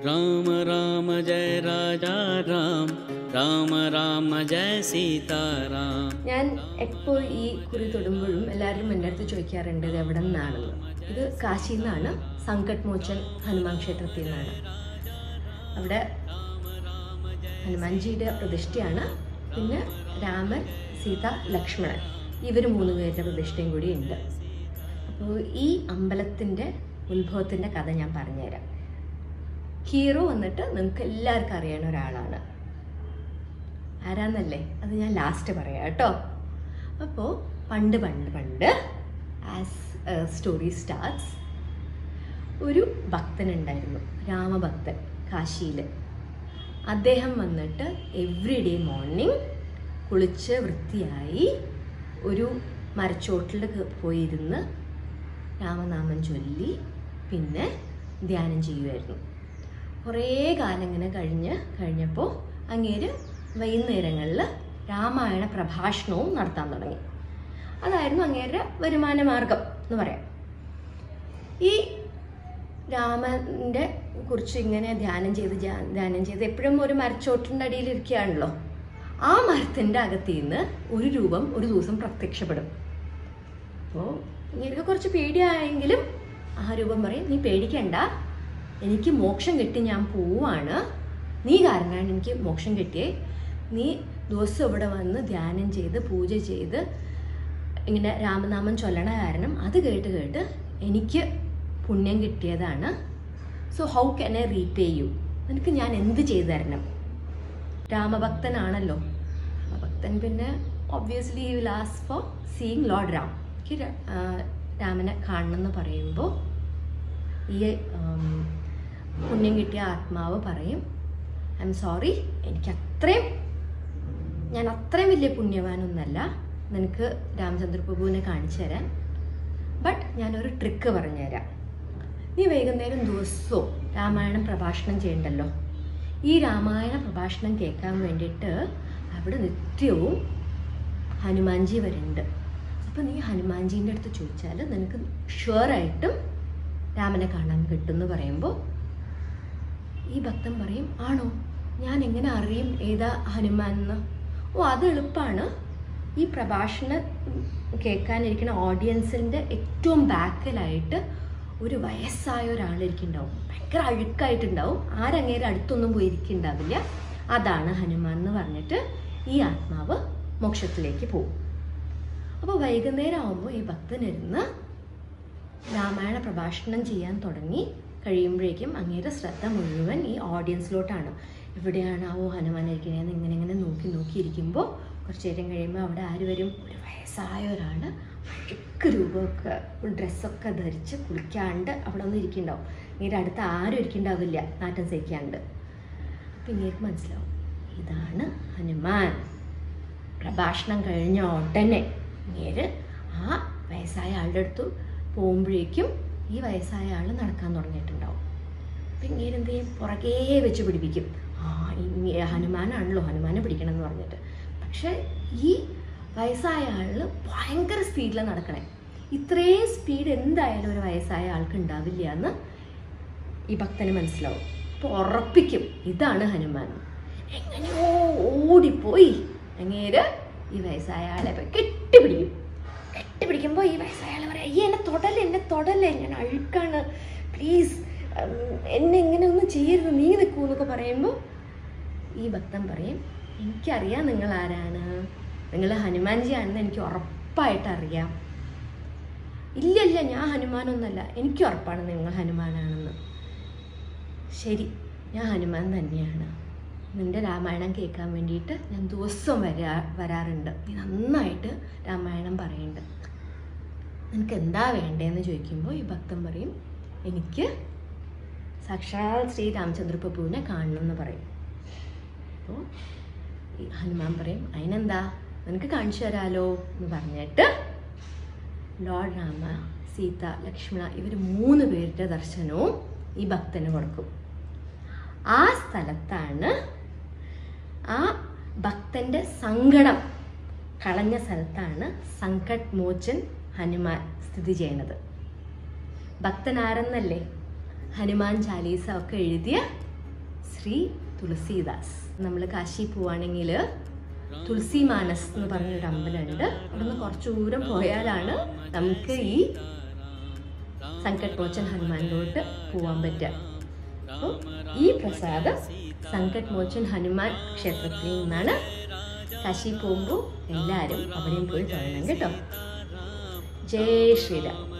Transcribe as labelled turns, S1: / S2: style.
S1: राम राम जय राजा राम राम राम जय सीताराम.
S2: ഞാൻ എപ്പോൾ ഈ കുറി തൊടുമ്പോഴും എല്ലാവരും എൻ്റെ അടുത്ത് ചോദിക്കാറുണ്ട് ഇത് എവിടെ നിന്നാണെന്ന്. ഇത് കാശിയിൽ നിന്നാണ്, സങ്കട്ട് മോചൻ ഹനുമാൻ ക്ഷേത്രത്തിൽ നിന്നാണ്. അവിടെ ഹനുമാൻജിയുടെ പ്രതിഷ്ഠയാണ്. പിന്നെ രാമൻ, സീത, ലക്ഷ്മണൻ ഇവർ 3 പേരുടെ പ്രതിഷ്ഠയും കൂടി ഉണ്ട്. അപ്പോൾ ഈ അമ്പലത്തിൻ്റെ ഉത്ഭവത്തിൻ്റെ കഥ ഞാൻ പറഞ്ഞുതരാം. ഹീറോ വന്നിട്ട് നിങ്ങൾക്ക് എല്ലാവർക്കും അറിയാവുന്ന ഒരാളാണ്. ആരാന്നല്ലേ അത് ഞാൻ ലാസ്റ്റ് പറയാം കേട്ടോ. അപ്പോൾ പണ്ട് ആസ് സ്റ്റോറി സ്റ്റാർട്ട്സ്, ഒരു ഭക്തനുണ്ടായിരുന്നു, രാമഭക്തൻ, കാശിയിൽ. അദ്ദേഹം വന്നിട്ട് എവ്രി ഡേ മോർണിംഗ് കുളിച്ച് വൃത്തിയായി ഒരു മരച്ചോട്ടിൽ പോയിരുന്ന് രാമനാമം ചൊല്ലി പിന്നെ ധ്യാനം ചെയ്യുമായിരുന്നു. കുറേ കാലം ഇങ്ങനെ കഴിഞ്ഞപ്പോൾ അങ്ങേര് വൈകുന്നേരങ്ങളിൽ രാമായണ പ്രഭാഷണവും നടത്താൻ തുടങ്ങി. അതായിരുന്നു അങ്ങേരുടെ വരുമാന മാർഗം എന്ന് പറയാം. ഈ രാമൻ്റെ കുറിച്ച് ഇങ്ങനെ ധ്യാനം ചെയ്ത് എപ്പോഴും ഒരു മരച്ചോട്ടിൻ്റെ അടിയിൽ ഇരിക്കുകയാണല്ലോ. ആ മരത്തിൻ്റെ അകത്തു നിന്ന് ഒരു രൂപം ഒരു ദിവസം പ്രത്യക്ഷപ്പെടും. അപ്പോൾ ഇങ്ങനെ കുറച്ച് പേടിയായെങ്കിലും ആ രൂപം പറയും, നീ പേടിക്കണ്ട, എനിക്ക് മോക്ഷം കിട്ടി, ഞാൻ പോവാണ്, നീ കാരണമാണ് എനിക്ക് മോക്ഷം കിട്ടിയേ, നീ ദിവസം ഇവിടെ വന്ന് ധ്യാനം ചെയ്ത് പൂജ ചെയ്ത് ഇങ്ങനെ രാമനാമം ചൊല്ലണ കാരണം അത് കേട്ട് എനിക്ക് പുണ്യം കിട്ടിയതാണ്. So how can I repay you? നിനക്ക് ഞാൻ എന്ത് ചെയ്തു തരണം? രാമഭക്തനാണല്ലോ. രാമഭക്തൻ പിന്നെ obviously he will ask for seeing Lord Ram. എനിക്ക് രാമനെ കാണണമെന്ന് പറയുമ്പോൾ ഈ പുണ്യം കിട്ടിയ ആത്മാവ് പറയും, ഐ എം സോറി, ഞാൻ അത്രയും വലിയ പുണ്യവാനൊന്നല്ല നിനക്ക് രാമചന്ദ്ര പ്രഭുവിനെ കാണിച്ചു തരാൻ. ബട്ട് ഞാനൊരു ട്രിക്ക് പറഞ്ഞുതരാം. നീ വൈകുന്നേരം ദിവസവും രാമായണം പ്രഭാഷണം ചെയ്യണ്ടല്ലോ. ഈ രാമായണ പ്രഭാഷണം കേൾക്കാൻ വേണ്ടിയിട്ട് അവിടെ നിത്യവും ഹനുമാൻജി വരുന്നുണ്ട്. അപ്പം നീ ഹനുമാൻജീൻ്റെ അടുത്ത് ചോദിച്ചാൽ നിനക്ക് ഷുവറായിട്ടും രാമനെ കാണാൻ കിട്ടുമെന്ന് പറയുമ്പോൾ ഈ ഭക്തൻ പറയും, ആണോ, ഞാൻ എങ്ങനെ അറിയും ഏതാ ഹനുമാൻ എന്ന്? ഓ, അത് എളുപ്പമാണ്. ഈ പ്രഭാഷണം കേൾക്കാനിരിക്കുന്ന ഓഡിയൻസിൻ്റെ ഏറ്റവും ബാക്കിലായിട്ട് ഒരു വയസ്സായ ഒരാളിരിക്കുന്നുണ്ടാവും, ഭയങ്കര അഴുക്കായിട്ടുണ്ടാവും, ആരങ്ങേരെ അടുത്തൊന്നും പോയിരിക്കുന്നുണ്ടാവില്ല, അതാണ് ഹനുമാൻ എന്ന് പറഞ്ഞിട്ട് ഈ ആത്മാവ് മോക്ഷത്തിലേക്ക് പോകും. അപ്പോൾ വൈകുന്നേരം ആകുമ്പോൾ ഈ ഭക്തനിരുന്ന് രാമായണ പ്രഭാഷണം ചെയ്യാൻ തുടങ്ങി കഴിയുമ്പോഴേക്കും അങ്ങേരുടെ ശ്രദ്ധ മുഴുവൻ ഈ ഓഡിയൻസിലോട്ടാണ്. എവിടെയാണാവോ ഹനുമാൻ ഇരിക്കണേന്ന് ഇങ്ങനെ നോക്കിയിരിക്കുമ്പോൾ കുറച്ച് നേരം കഴിയുമ്പോൾ അവിടെ ആര് വരും? ഒരു വയസ്സായ ഒരാൾ, അഴുക്ക് രൂപമൊക്കെ ഡ്രസ്സൊക്കെ ധരിച്ച് കുളിക്കാണ്ട് അവിടെ ഒന്നും ഇരിക്കുന്നുണ്ടാവും. ഇങ്ങനെ അടുത്ത് ആരും ഇരിക്കുന്നുണ്ടാവില്ല, നാറ്റം സഹിക്കാണ്ട്. അപ്പം ഇങ്ങേക്ക് മനസ്സിലാവും, ഇതാണ് ഹനുമാൻ. പ്രഭാഷണം കഴിഞ്ഞ ഉടനെ ഇങ്ങേര് ആ വയസ്സായ ആളുടെ അടുത്ത് പോകുമ്പോഴേക്കും ഈ വയസ്സായ ആൾ നടക്കാൻ തുടങ്ങിയിട്ടുണ്ടാവും. അപ്പം ഇങ്ങനെ എന്ത് ചെയ്യും? പുറകേ വെച്ച് പിടിപ്പിക്കും. ഹനുമാനാണല്ലോ, ഹനുമാനെ പിടിക്കണം എന്ന് പറഞ്ഞിട്ട്. പക്ഷെ ഈ വയസ്സായ ആൾ ഭയങ്കര സ്പീഡിലാണ് നടക്കണേ. ഇത്രയും സ്പീഡ് എന്തായാലും ഒരു വയസ്സായ ആൾക്ക് ഉണ്ടാവില്ല എന്ന് ഈ ഭക്തന് മനസ്സിലാവും. അപ്പോൾ ഉറപ്പിക്കും ഇതാണ് ഹനുമാൻ. എങ്ങനെയോ ഓടിപ്പോയി അങ്ങേര് ഈ വയസ്സായ ആളെ കെട്ടിപ്പിടിക്കുമ്പോൾ ഈ വയസ്സായ ആൾ പറയാം, അയ്യേ എന്നെ തൊടല്ലേ, ഞാൻ അഴുക്കാണ്, പ്ലീസ് എന്നെ ഇങ്ങനെ ഒന്നും ചെയ്യരുത്, നീ നിൽക്കൂ എന്നൊക്കെ പറയുമ്പോൾ ഈ ഭക്തൻ പറയും, എനിക്കറിയാം നിങ്ങൾ ആരാണ്, നിങ്ങൾ ഹനുമാൻജി ആണെന്ന് എനിക്ക് ഉറപ്പായിട്ട് അറിയാം. ഇല്ല ഞാൻ ഹനുമാനൊന്നല്ല, എനിക്ക് ഉറപ്പാണ് നിങ്ങൾ ഹനുമാനാണെന്ന്. ശരി, ഞാൻ ഹനുമാൻ തന്നെയാണ്. നിൻ്റെ രാമായണം കേൾക്കാൻ വേണ്ടിയിട്ട് ഞാൻ ദിവസവും വരാറുണ്ട്. നീ നന്നായിട്ട് രാമായണം പറയുന്നുണ്ട്. നിനക്ക് എന്താ വേണ്ടതെന്ന് ചോദിക്കുമ്പോൾ ഈ ഭക്തൻ പറയും, എനിക്ക് സാക്ഷാൽ ശ്രീ രാമചന്ദ്ര പ്രഭുവിനെ കാണണം എന്ന് പറയും. അപ്പോൾ ഈ ഹനുമാൻ പറയും, അതിനെന്താ, നിനക്ക് കാണിച്ചു തരാലോ എന്ന് പറഞ്ഞിട്ട് ലോർഡ് രാമ, സീത, ലക്ഷ്മണ ഇവർ 3 പേരുടെ ദർശനവും ഈ ഭക്തന് കൊടുക്കും. ആ സ്ഥലത്താണ് ആ ഭക്തൻ്റെ സങ്കടം കളഞ്ഞ സ്ഥലത്താണ് സങ്കട്ട് മോചൻ ഹനുമാൻ സ്ഥിതി ചെയ്യുന്നത്. ഭക്തൻ ആരെന്നല്ലേ? ഹനുമാൻ ചാലീസ ഒക്കെ എഴുതിയ ശ്രീ തുളസീദാസ്. നമ്മൾ കാശി പോവാണെങ്കിൽ തുളസി മാനസ് എന്ന് പറഞ്ഞൊരു അമ്പലമുണ്ട്. അവിടെ നിന്ന് കുറച്ച് ദൂരം പോയാലാണ് നമുക്ക് ഈ സങ്കട്ട് മോചൻ ഹനുമാനിലോട്ട് പോകാൻ പറ്റുക. അപ്പോൾ ഈ പ്രസാദം സങ്കട്ട് മോചൻ ഹനുമാൻ ക്ഷേത്രത്തിൽ നിന്നാണ്. കാശി പോകുമ്പോൾ എല്ലാവരും അവിടെയും പോയി തൊഴണം കേട്ടോ. ജയ് ശ്രീരാം.